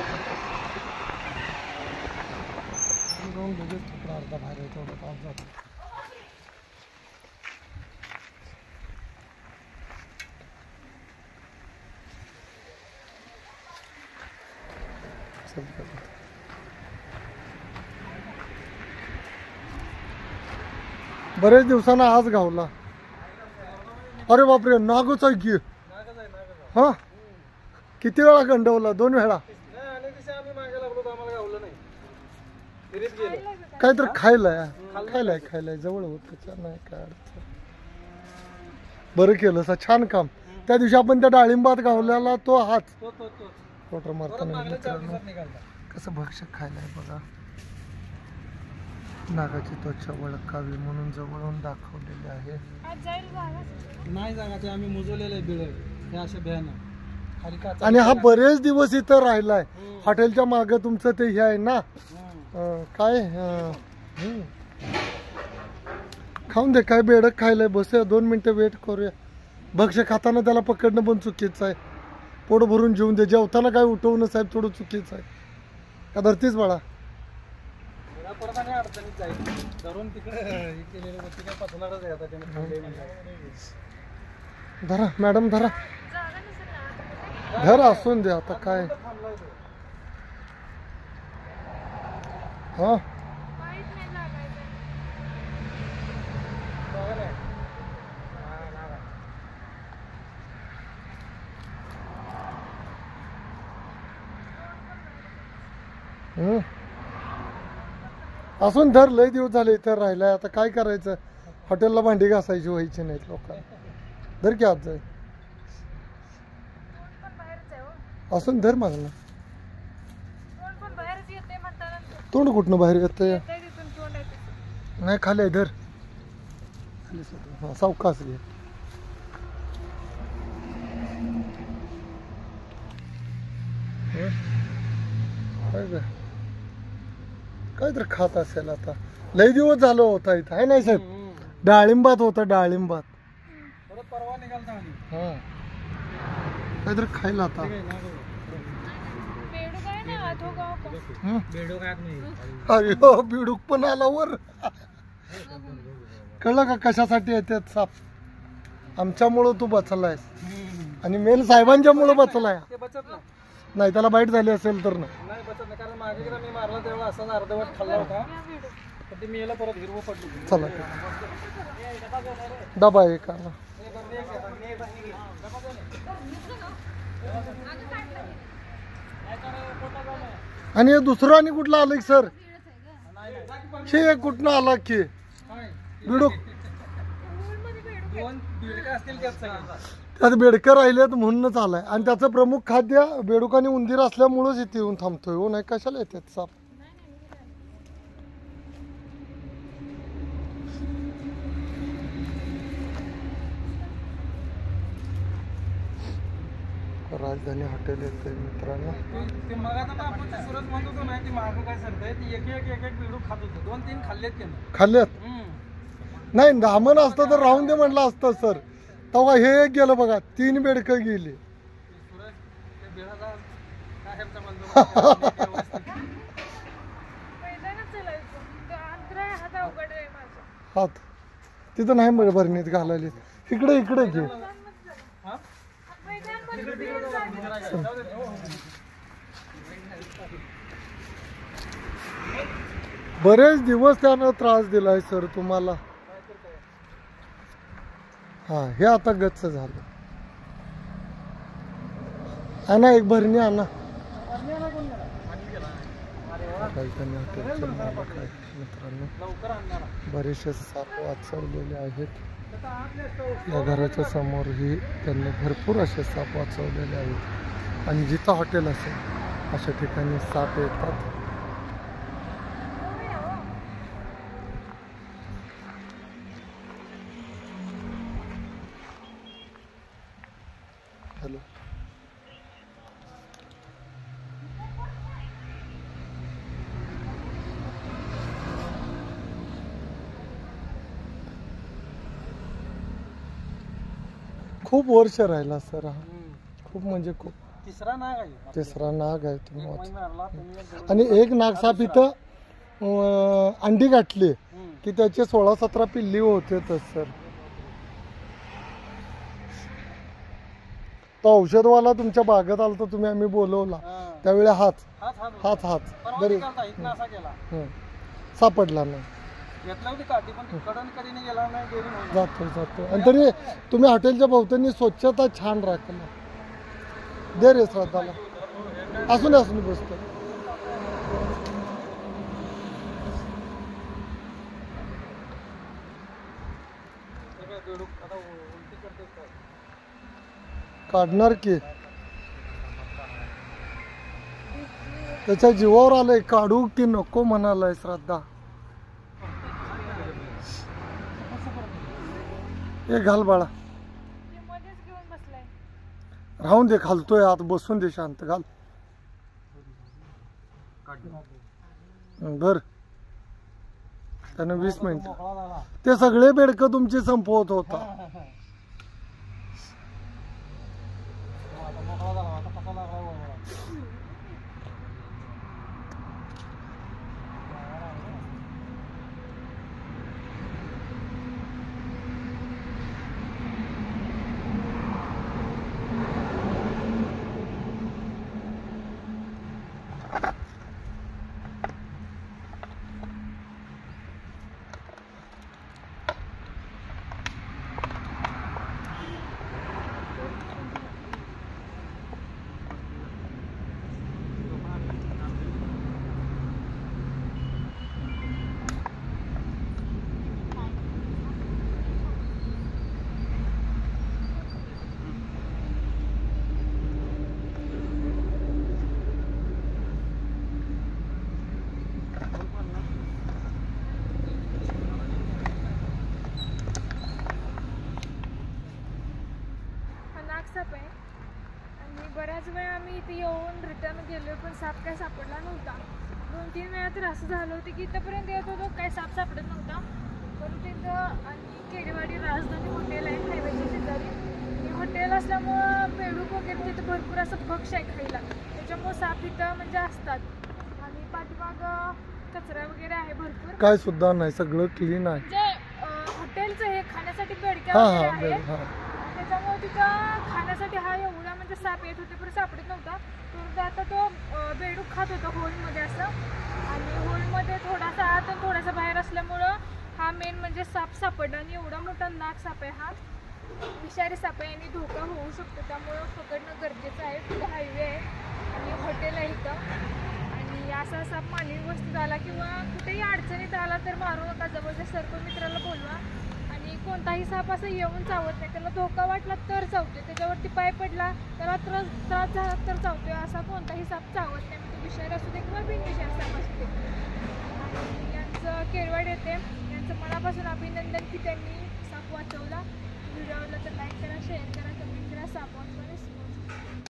लगेच थोडा अर्धा बाहेर आहे तेवढं तास जातो. बरेच दिवसांना आज गावला. अरे बापरे, नागच आहे की. हा, किती वेळा गंडवला? 2 वेळा. काहीतरी खायलाय जवळ होत नाही काय अडचण. बरं केलं सा, छान काम. त्या दिवशी आपण त्या डाळिंबात गावल्याला तो हाच फोटो मारताना मित्रांनो कसं भक्षक खायलाय बघा. नागाची त्वचा ओळखावी म्हणून जवळून दाखवलेले आहे. नाही जागा ते आम्ही मुजवलेलं आहे बिळ हे अशा भयानक. आणि हा बरेच दिवस इथं राहिलाय. हॉटेलच्या मागे तुमचं ते हे आहे ना, काय खाऊन दे. काय बेडक खायलाय. बसूया 2 मिनिटं वेट करूया. भक्ष खाताना त्याला पकडणं पण चुकीचं आहे. पोट भरून जेवून दे. जेवताना काय उठवणं साहेब थोडं चुकीचं आहे. का धरतीच बाळा. धरा मॅडम धरा. धरा असून दे आता काय. हा असून धर. लय दिवस झाले इथं राहिलाय. आता काय करायचं. हॉटेलला भांडी घासायची व्हायची नाहीत लोकांना. धर की आज जाय. असून धर मला. तोंड कुठनं बाहेर येतंय. नाही खाली धर. सावकाश घे. काय तर खात असेल आता. लय दिवस झालं होता इथं आहे नाही साहेब. डाळिंबात होता डाळिंबात. हा काय तर खायला आता. अरे हो बिडूक पण आला वर. कळलं का कशासाठी येतात साप. आमच्यामुळं तू बचलायस आणि मेन साहेबांच्यामुळं बचलाय. नाही त्याला बाईट झाली असेल तर ना. चला डबा एक आला. आणि दुसरं आणि कुठलं आलं सर. हे कुठनं आला की बिडूक. त्यात बेडकं राहिलेत म्हणूनच आलाय. आणि त्याचं प्रमुख खाद्य बेडूक आणि उंदीर असल्यामुळेच इथे येऊन थांबतोय. हो नाही कशाला येतात साप. राजधानी हॉटेल येते मित्रांनो. खाल्ल्यात नाही. दामन असतं तर राहून दे म्हटलं असतं सर. तेव्हा हे एक गेलं बघा. 3 बेडकं गेली. हात तिथं नाही बरं भरणीत घालायला. इकडे इकडे घे. बरेच दिवस त्यानं त्रास दिलाय सर तुम्हाला. हा हे आता गच्च झालं. आणा एक भरणी आणा. मित्रांनो बरेचसे साप वाचवलेले आहेत. या घराच्या समोरही त्यांनी भरपूर असे साप वाचवलेले आहेत. आणि जिथं हॉटेल असेल अशा ठिकाणी साप येतात. हॅलो खूप वर्ष राहिला सर हा. खूप म्हणजे खूप. तिसरा नाग आहे तिसरा नाग आहे तुम्ही एक महिना हरला, तुम्ही एक दोन- आणि एक नागसाप इथं अंडी गाठली हम्म. की त्याचे 16-17 पिल्ली होते सर. तो औषधवाला तुमच्या बागेत आला तर तुम्ही आम्ही बोलवला हा. त्यावेळी हाच हाच हाच हाच हाच परवा बरी निघालता, इथनं असा गेला सापडला नाही. घेतला होती काठी पण ती कडन कधीने गेला नाही गेली म्हणून. जातो आणि तरी तुम्ही हॉटेलच्या भोवतानी स्वच्छता छान राखला. दे रे श्रद्धाला असून बसतो. ते काय बेडूक आता उलटी करते काय? काढणार की त्याच्या जीवावर आलंय काढू की नको म्हणालाय श्रद्धा. हे घाल बाळा राहून दे घालतोय आत बसून दे शांत घाल बर. त्यानं 20 मिनिट मोकळा झाला. ते सगळे बेडकं तुमची संपवत होता. आता मोकळा झाला, आता कसा लागला वळवळा. साप आहे आणि बऱ्याच वेळा आम्ही इथे येऊन रिटर्न गेलो पण साप काय सापडला नव्हता. 2-3 वेळा तर असं झालं होतं की इथंपर्यंत येत होतो काय साप सापडत नव्हता. परत तिथं आणि केडीवाडी राजधानी हॉटेल आहे हायवेच्या शेजारी. हे हॉटेल असल्यामुळं बेडूक वगैरे तिथं भरपूर असं पक्ष आहे खायला, त्याच्यामुळं साप इथं म्हणजे असतात. आणि पाठीमाग कचरा वगैरे आहे भरपूर, काय सुद्धा नाही सगळं क्लीन आहे. म्हणजे हॉटेलचं हे खाण्यासाठी बेडक्या हा वगैरे हा आहे. हा त्याच्यामुळे तिथं खाण्यासाठी हा एवढा म्हणजे साप येत होते पण सापडत नव्हता. तर आता तो बेडूक खात होता होलमध्ये असं, आणि होलमध्ये थोडासा आत आणि थोडासा बाहेर असल्यामुळं हा मेन म्हणजे साप सापडला. आणि एवढा मोठा नाग साप आहे हा, विषारी साप आहे आणि धोका होऊ शकतो, त्यामुळं पकडणं गरजेचं आहे. पुढे हायवे आहे आणि हॉटेल आहे इथं. आणि असा साप मानवी वस्तीत आला किंवा कुठेही अडचणीत आला तर मारू नका, जवळच्या सर्पमित्राला बोलवा. आणि कोणताही साप असं येऊन चावत नाही, त्याला धोका वाटला तर चावतोय, त्याच्यावरती पाय पडला त्याला त्रास झाला तर चावतोय. असा कोणताही साप चावत नाही, म्हणजे विषारी असू दे किंवा बिनविषारी साप असू दे. आणि यांचं केळवाड येते, यांचं मनापासून अभिनंदन की त्यांनी साप वाचवला. व्हिडिओ आवडला तर लाईक करा, शेअर करा, कमेंट करा. साप वाचवा.